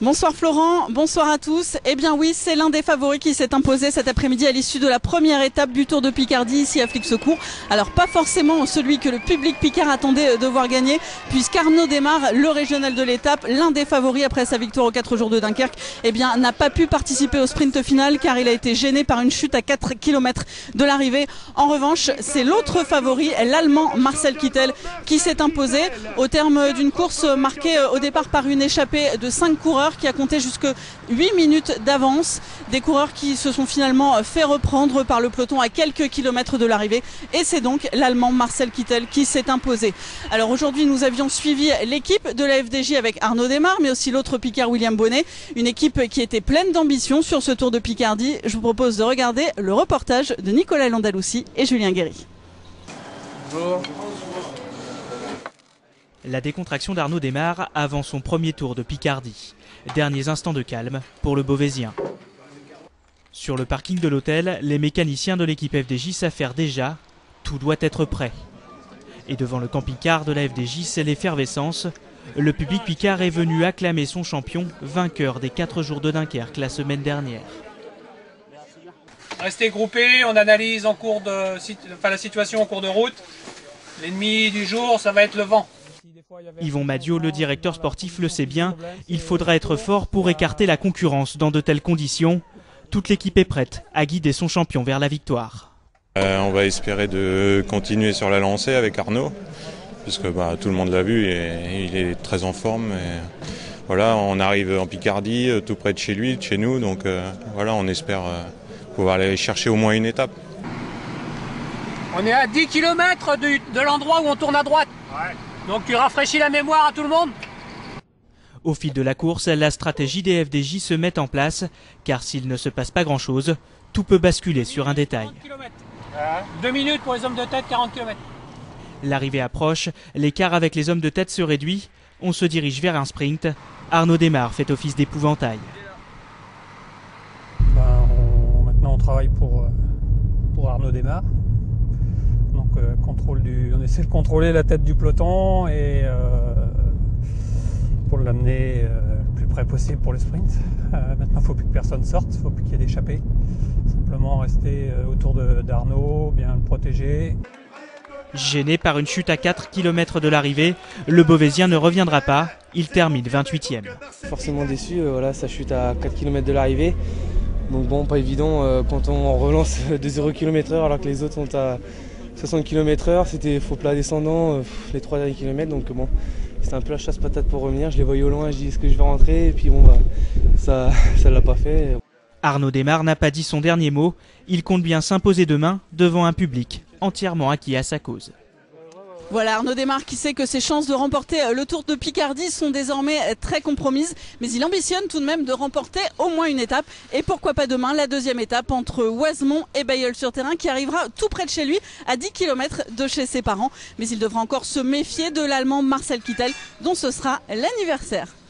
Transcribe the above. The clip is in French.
Bonsoir Florent, bonsoir à tous. Eh bien oui, c'est l'un des favoris qui s'est imposé cet après-midi à l'issue de la première étape du Tour de Picardie ici à Flix-Secours. Alors pas forcément celui que le public picard attendait de voir gagner, puisqu'Arnaud Desmar, le régional de l'étape, l'un des favoris après sa victoire aux 4 jours de Dunkerque, eh bien n'a pas pu participer au sprint final car il a été gêné par une chute à 4 km de l'arrivée. En revanche, c'est l'autre favori, l'Allemand Marcel Kittel, qui s'est imposé au terme d'une course marquée au départ par une échappée de 5 coureurs qui a compté jusque 8 minutes d'avance. Des coureurs qui se sont finalement fait reprendre par le peloton à quelques kilomètres de l'arrivée. Et c'est donc l'Allemand Marcel Kittel qui s'est imposé. Alors aujourd'hui, nous avions suivi l'équipe de la FDJ avec Arnaud Desmar, mais aussi l'autre Picard William Bonnet. Une équipe qui était pleine d'ambition sur ce Tour de Picardie. Je vous propose de regarder le reportage de Nicolas Landaloussi et Julien Guéry. Bonjour. La décontraction d'Arnaud Desmar avant son premier Tour de Picardie. Derniers instants de calme pour le Beauvaisien. Sur le parking de l'hôtel, les mécaniciens de l'équipe FDJ s'affairent déjà. Tout doit être prêt. Et devant le camping-car de la FDJ, c'est l'effervescence. Le public picard est venu acclamer son champion, vainqueur des 4 jours de Dunkerque la semaine dernière. Restez groupés, on analyse la situation en cours de route. L'ennemi du jour, ça va être le vent. Yvon Madiot, le directeur sportif, le sait bien. Il faudra être fort pour écarter la concurrence dans de telles conditions. Toute l'équipe est prête à guider son champion vers la victoire. On va espérer de continuer sur la lancée avec Arnaud, puisque tout le monde l'a vu et il est très en forme. Et voilà, on arrive en Picardie, tout près de chez lui, de chez nous, donc voilà, on espère pouvoir aller chercher au moins une étape. On est à 10 km de l'endroit où on tourne à droite. Ouais. Donc tu rafraîchis la mémoire à tout le monde. Au fil de la course, la stratégie des FDJ se met en place, car s'il ne se passe pas grand-chose, tout peut basculer sur un détail. 2 minutes pour les hommes de tête, 40 km. L'arrivée approche, l'écart avec les hommes de tête se réduit, on se dirige vers un sprint. Arnaud Desmar fait office d'épouvantail. Maintenant on travaille pour Arnaud Desmar. Donc on essaie de contrôler la tête du peloton et pour l'amener le plus près possible pour le sprint. Maintenant il ne faut plus que personne sorte, il ne faut plus qu'il y ait d'échappée. Simplement rester autour d'Arnaud, bien le protéger. Gêné par une chute à 4 km de l'arrivée, le Beauvaisien ne reviendra pas, il termine 28e. Forcément déçu, voilà, ça chute à 4 km de l'arrivée. Donc bon, pas évident quand on relance de 0 km/h alors que les autres sont à 60 km/h, c'était faux plat descendant, les 3 derniers kilomètres, donc bon, c'était un peu la chasse-patate pour revenir. Je les voyais au loin, je dis est-ce que je vais rentrer, et puis bon, ça l'a pas fait. Arnaud Desmar n'a pas dit son dernier mot, il compte bien s'imposer demain devant un public entièrement acquis à sa cause. Voilà Arnaud Desmar qui sait que ses chances de remporter le Tour de Picardie sont désormais très compromises, mais il ambitionne tout de même de remporter au moins une étape et pourquoi pas demain la deuxième étape entre Oisemont et Bailleul-sur-Terrain qui arrivera tout près de chez lui à 10 km de chez ses parents, mais il devra encore se méfier de l'Allemand Marcel Kittel dont ce sera l'anniversaire.